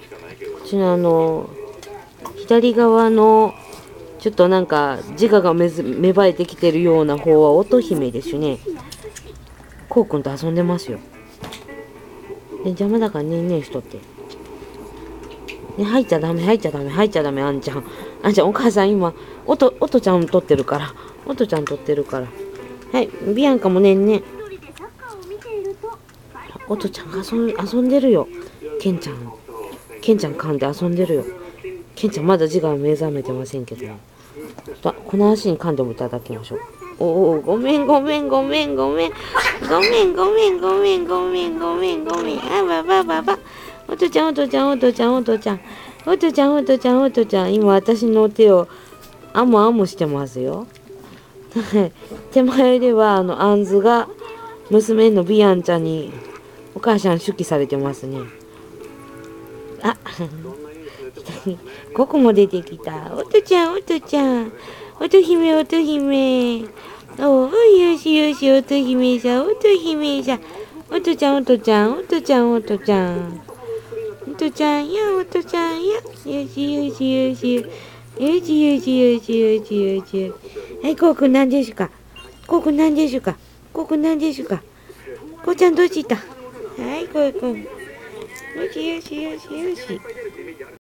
こちら左側のちょっとなんか自我が芽生えてきてるような方は乙姫ですね。こうくんと遊んでますよ。で邪魔だからねんねんしとって。ね、入っちゃダメ、入っちゃダメ、入っちゃダメ、あんちゃん。あんちゃん、お母さん今、おとちゃん撮ってるから。おとちゃん撮ってるから。はい、ビアンカもねんね。おとちゃんが遊んでるよ。ケンちゃん噛んで遊んでるよ。ケンちゃんまだ自我目覚めてませんけど。この足に噛んでもいただきましょう。おごめん。あば。おとちゃん。今私の手をあむしてますよ。手前ではあんずが娘のビアンちゃんにお母さん手記されてますね。あここも出てきた。おとちゃん。乙姫。よし、乙姫さん。おとちゃん。よし。はい、こうくん何でしゅか。こうちゃんどうした。はい、こうくん。よし。